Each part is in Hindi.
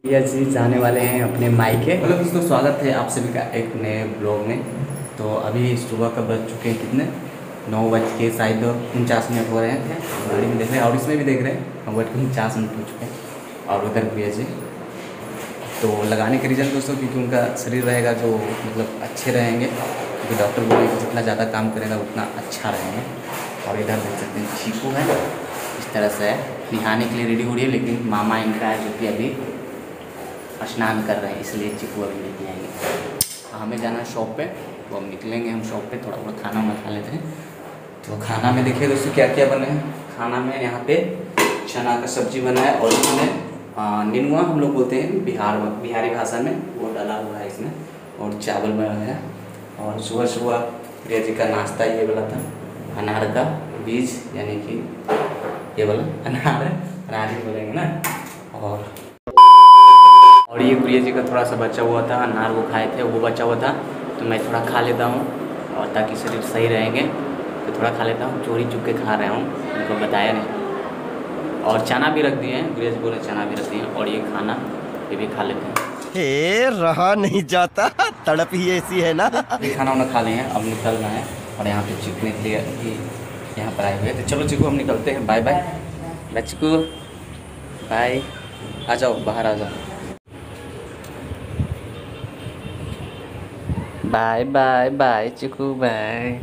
भैया जी जाने वाले हैं अपने मायके। हेलो दोस्तों, स्वागत है आप सभी का एक नए ब्लॉग में। तो अभी सुबह का बज चुके हैं कितने 9 बज के शायद 49 हो रहे थे। गाड़ी में देख रहे हैं और इसमें भी देख रहे हैं 9:49 हो चुके हैं। और उधर भैया जी तो लगाने के रीज़न दोस्तों क्योंकि उनका शरीर रहेगा जो मतलब अच्छे रहेंगे, क्योंकि डॉक्टर बोले कि जितना ज़्यादा काम करेगा उतना अच्छा रहेंगे। और इधर देख सकते हैं चीकू है, इस तरह से नहाने के लिए रेडी हो रही है, लेकिन मामा इनका है जो कि अभी स्नान कर रहे हैं, इसलिए चीकू अभी नहीं आएंगे। हमें जाना है शॉप पे, तो हम निकलेंगे। हम शॉप पे थोड़ा बहुत खाना खा लेते हैं। तो खाना में देखिए दोस्तों क्या क्या बने हैं। खाना में यहाँ पे चना का सब्जी बना है और इसमें निनुआ हम लोग बोलते हैं बिहारी भाषा में, वो डाला हुआ है इसमें। और चावल बना है। और सुबह सुबह प्रिया जी का नाश्ता ये वाला था, अनार का बीज, यानी कि ये वाला अनार ही बोलेंगे ना। और ये प्रिया जी का थोड़ा सा बचा हुआ था अनार, वो खाए थे, वो बचा हुआ था तो मैं थोड़ा खा लेता हूँ, और ताकि शरीर सही रहेंगे तो थोड़ा खा लेता हूँ। चोरी चुप के खा रहा हूँ, उनको बताया नहीं। और चना भी रख दिए हैं, प्रिया जी बोले चना भी रख दिए हैं। और ये खाना ये भी खा लेते हैं। हे रहा नहीं जाता, तड़प ही ऐसी है ना। ये खाना उन्हें खा लिए हैं, अब निकलना है। और यहाँ पे चिकू के लिए यहाँ पर आए हुए तो चलो चिकू हम निकलते हैं। Bye bye bye Chiku, bye. आ जाओ बाहर आ जाओ। Bye bye bye Chiku bye.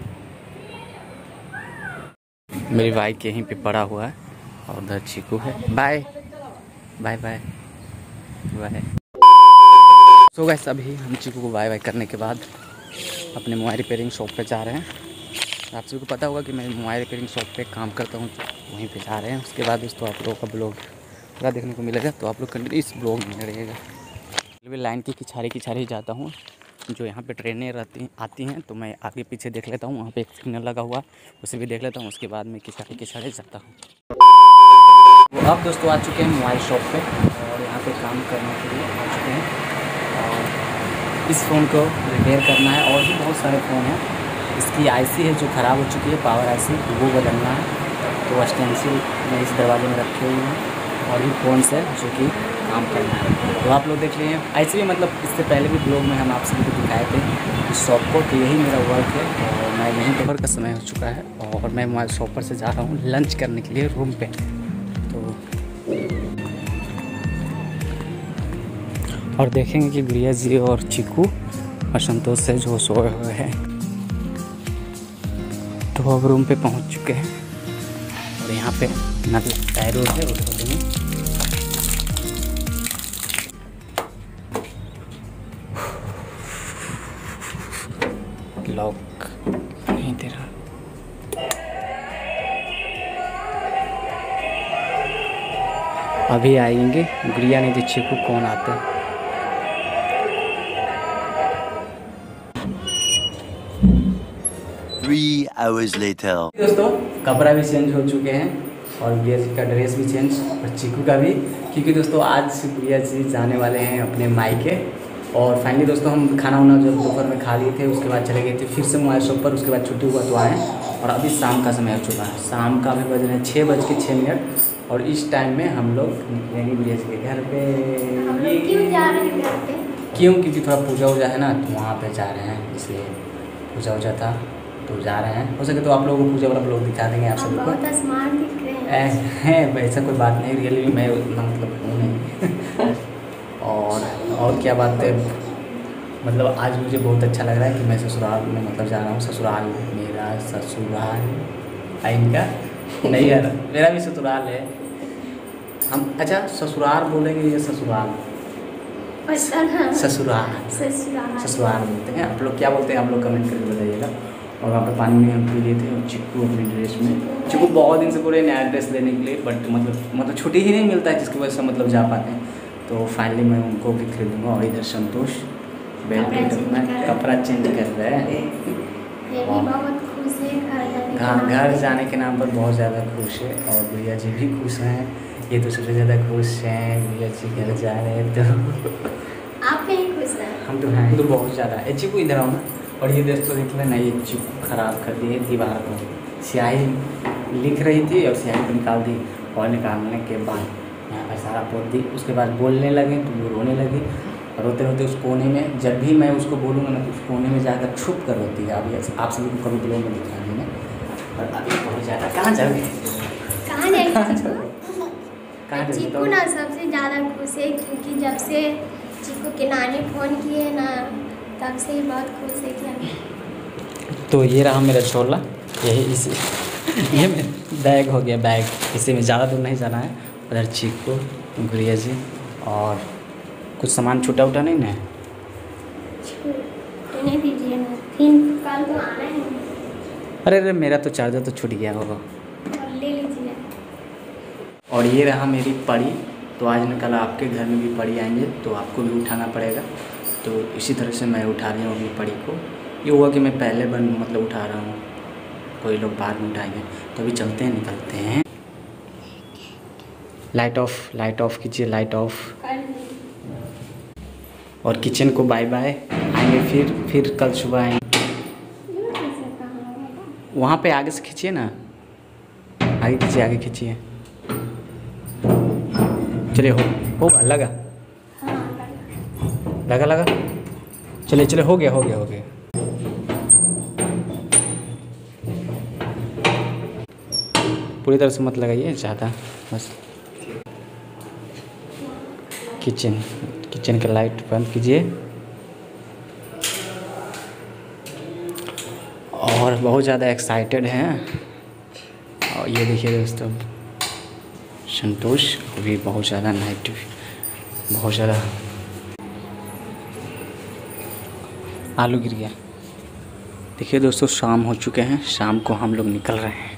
मेरी बाइक यहीं पे पड़ा हुआ है और उधर चिकू है। Bye bye bye bye. So guys अभी हम चिकू को बाय बाय करने के बाद अपने मोबाइल रिपेयरिंग शॉप पे जा रहे हैं। आप सभी को पता होगा कि मैं मोबाइल रिपेयरिंग शॉप पे काम करता हूँ, वहीं पे जा रहे हैं। उसके बाद दोस्तों आप लोगों का ब्लॉग पूरा देखने को मिलेगा, तो आप लोग कंटिन्यू इस ब्लॉग में रहिएगा। रेलवे लाइन की किनारे जाता हूँ, जो यहाँ पे ट्रेनें आती हैं, तो मैं आगे पीछे देख लेता हूँ। वहाँ पे एक सिग्नल लगा हुआ, उसे भी देख लेता हूँ। उसके बाद मैं किनारे जाता हूँ। तो अब दोस्तों आ चुके हैं मोबाइल शॉप पे, और यहाँ पे काम करने के लिए आ चुके हैं। और इस फ़ोन को रिपेयर करना है, और भी बहुत सारे फ़ोन हैं। इसकी आईसी है जो ख़राब हो चुकी है, पावर आईसी, वो बदलना है। तो स्टेंसिल में इस दरवाजे में रखे हुए हैं, और भी फ़ोन्स है जो कि काम करना है। तो आप लोग देख लीजिए। ऐसे भी मतलब इससे पहले भी ब्लॉग में हम आप सभी को दिखाए थे इस शॉप को। तो यही मेरा वर्क है, और मैं यहीं दोपहर का समय हो चुका है, और मैं मोबाइल शॉप पर से जा रहा हूँ लंच करने के लिए रूम पे। तो और देखेंगे कि गुड़िया जी और चिकू और संतोष से जो सोए हुए हैं। तो अब रूम पे पहुंच चुके हैं, और यहाँ पे टायर है उठा देंगे। लॉक नहीं दे रहा। अभी आएंगे गुड़िया नहीं तो चिकू, कौन आते हैं। 3 hours later. दोस्तों कपड़ा भी चेंज हो चुके हैं, और गुड़िया जी का ड्रेस भी चेंज, और चिकू का भी, क्योंकि दोस्तों आज गुड़िया जी जाने वाले हैं अपने मायके। और फाइनली दोस्तों हम खाना वाना जब दोपहर में खा लिए थे, उसके बाद चले गए थे फिर से मोबाइल शॉप पर। उसके बाद छुट्टी हुआ तो आए, और अभी शाम का समय हो चुका है। शाम का अभी बज रहे हैं 6:06, और इस टाइम में हम लोग निकलेंगे गुड़िया जी के घर पे। क्यों जा रहे हैं घर पे? क्यों? क्योंकि थोड़ा पूजा वूजा है ना, तो वहाँ पे जा रहे हैं, इसलिए पूजा वूजा था तो जा रहे हैं। हो सके तो आप लोगों को पूजा वाला ब्लॉग दिखा देंगे आप सभी को। बहुत स्मार्ट दिख रहे हैं ऐसा कोई बात नहीं, रियली मैं उतना मतलब हूँ नहीं। और क्या बात है, मतलब आज मुझे बहुत अच्छा लग रहा है कि मैं ससुराल में मतलब जा रहा हूँ। ससुराल मेरा ससुराल इनका नहीं यार, मेरा भी ससुराल है। हम अच्छा ससुराल बोलेंगे या ससुराल? ससुराल बोलते हैं। आप लोग क्या बोलते हैं, आप लोग कमेंट करके बताइएगा। और वहाँ पे पानी में हम पी लिए थे, और चिकू अपनी ड्रेस में। चिकू बहुत दिन से बोले नया ड्रेस लेने के लिए, बट मतलब छुट्टी ही नहीं मिलता है, जिसकी वजह से मतलब जा पाते हैं। तो फाइनली मैं उनको भी खरीदूँगा। और इधर संतोष बेल्ट में कपड़ा चेंज कर रहे हैं, बहुत खुश है घर जाने के नाम पर बहुत ज़्यादा खुश है। और गुड़िया जी भी खुश हैं, ये तो सबसे ज़्यादा खुश हैं। गुड़िया जी घर जा रहे हैं, तो आप कहीं खुश हैं? हम तो हैं, तो बहुत ज़्यादा। चिकू इधर आओ ना। और ये देख तो देख लेना, ये चिकू खराब कर दी है दीवार को। स्याही लिख रही थी और स्याही को निकाल दी, और निकालने के बाद यहाँ पर सारा पोत दी। उसके बाद बोलने लगे तो वो रोने लगी, और रोते रोते उस कोने में, जब भी मैं उसको बोलूँगा ना तो उस कोने में जाकर छुप कर रोती है। अभी आप सभी को कभी ब्लॉग में दिखा दी मैं, और अभी बहुत ज़्यादा कहाँ जाओगे? कहाँ जाएगी कहाँ जाओगे? चीकू ना सबसे ज़्यादा खुश है, क्योंकि जब से चीकू के नानी फ़ोन किए ना तब से ही बहुत खुश है कि तो ये रहा मेरा झोला, यही इसी ये मेरा बैग हो गया, बैग इसी में ज़्यादा दूर नहीं जाना है। उधर चीकू, गुड़िया जी, और कुछ सामान छूटा उटा नहीं ना है। नहीं दीजिए ना, फिर कल तो आना है। अरे मेरा तो चार्जर तो छूट गया होगा। और ले लीजिए। और ये रहा मेरी परी। तो आज न कल आपके घर में भी परी आएंगे तो आपको भी उठाना पड़ेगा। तो इसी तरह से मैं उठा रही हूँ अपनी परी को। ये हुआ कि मैं पहले मतलब उठा रहा हूँ, कोई लोग बाद में उठाएंगे। तो अभी चलते हैं, निकलते हैं। लाइट ऑफ कीजिए, लाइट ऑफ। और किचन को बाय बाय, आएंगे फिर कल सुबह आएंगे। वहाँ पे आगे से खींचिए ना, आगे खींचिए। चलिए होगा, लगा। चलिए हो गया। पूरी तरह से मत लगाइए ज़्यादा, बस। किचन का लाइट बंद कीजिए। और बहुत ज़्यादा एक्साइटेड हैं। और ये देखिए दोस्तों, संतोष भी बहुत ज़्यादा नेगेटिव, बहुत ज़्यादा। आलू गिर गया। देखिए दोस्तों, शाम हो चुके हैं, शाम को हम लोग निकल रहे हैं।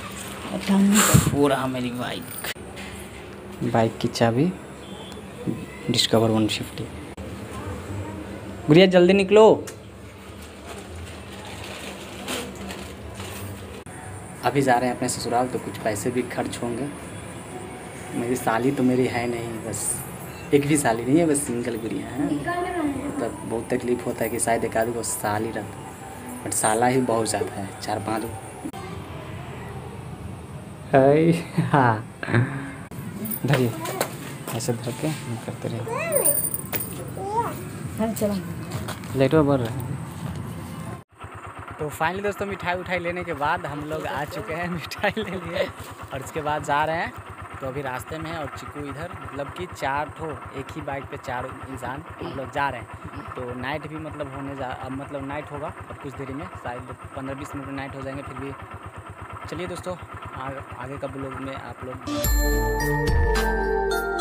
पूरा मेरी बाइक की चाबी डिस्कवर 150। गुड़िया जल्दी निकलो। अभी जा रहे हैं अपने ससुराल, तो कुछ पैसे भी खर्च होंगे। मेरी साली तो मेरी है नहीं, बस एक भी साली नहीं है, बस सिंगल गुड़िया है। मतलब बहुत तकलीफ़ होता है कि शायद एक आदमी को साली रहता, बट साला ही बहुत ज़्यादा है, 4-5। हाँ धरिए, ऐसे धर के करते रहिए। लेटो बढ़ रहा है। तो फाइनली दोस्तों, मिठाई लेने के बाद हम लोग आ चुके हैं। मिठाई ले लिए और उसके बाद जा रहे हैं। तो अभी रास्ते में है और चिकू इधर, मतलब कि 4 ठो एक ही बाइक पे 4 इंसान हम लोग जा रहे हैं। तो नाइट भी मतलब नाइट होगा अब कुछ देरी में, शायद 15-20 मिनट में नाइट हो जाएंगे। फिर भी चलिए दोस्तों, आगे का ब्लॉग में आप लोग